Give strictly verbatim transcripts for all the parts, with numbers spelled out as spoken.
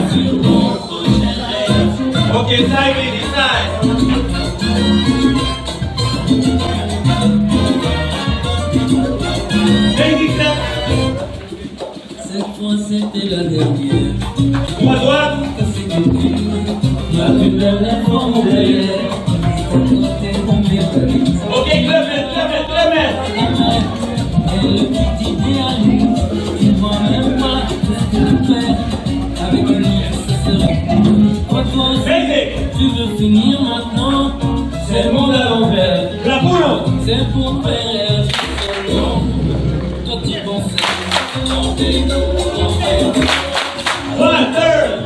Ok, side lady, side. Basic step. Cette fois c'était la dernière. Droit droite. La plus belle forme derrière. Ok, club met, club met, club met. Et le petit idéaliste, il voit même pas ce qu'il fait. Avec lui, ça serait quoi toi aussi, tu veux finir maintenant. C'est le monde à l'envers. La boule. C'est pour faire solo. Toi tu pensais tenter, tenter. One, third.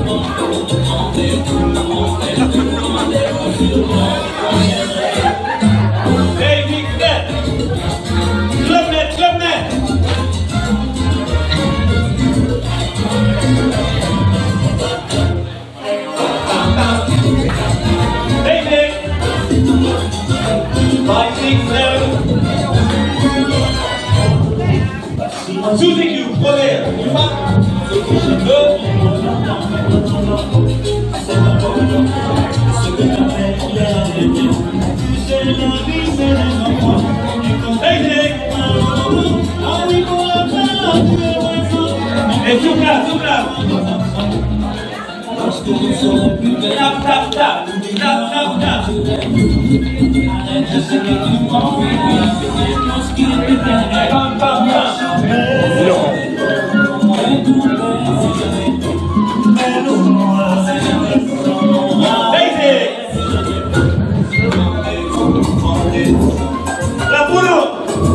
Basic step. Club met, club met. Basic. Five, six, seven. Sous équipe, première. Deux. Basic. Et souffle là, souffle là. Tap, tap, tap. Tap, tap, tap. Pam, pam, pam. Basic. La boule.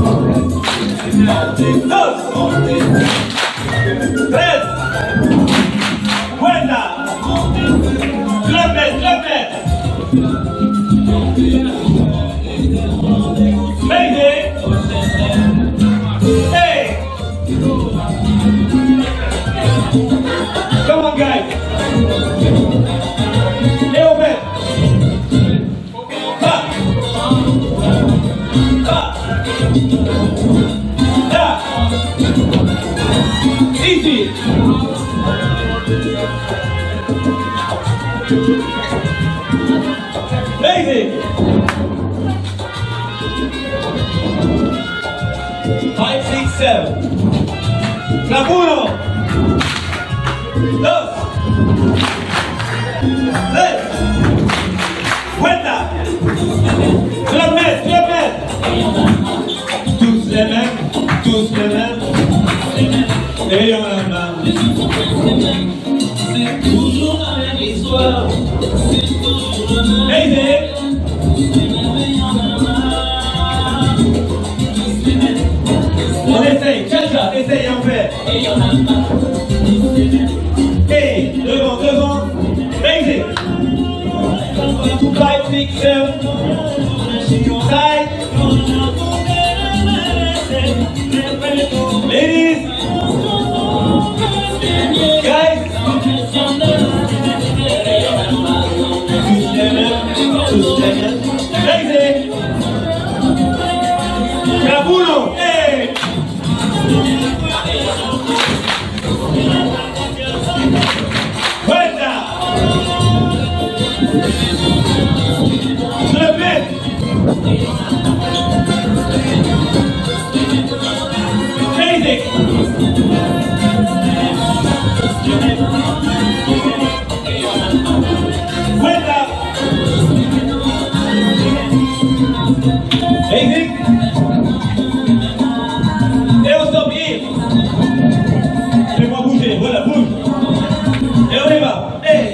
Dos. Tres. Cuenta. Club met, club met. Basic. Hey. Come on, guys. Et on met. Ba. Ba. Da. Easy. Basic. Five, six, seven. La uno. Dos. Tres. Cuenta. Club met, club met. Tous les mêmes, tous les mêmes. Et on a marre. C'est toujours la même histoire. C'est toujours le même. Basic. On essaye, Chacha, essaye en fait. Et y'en a marre. Hey, devant, devant. Basic. Five, six, seven. Side. Ladies. Guys. Tous les mêmes. Basic. Cabulo. Hey. Cuenta. Le met. Basic. Cuenta. Basic. Et on stop here. Fais-moi bouger, voilà, bouge. Et on y va. Hey.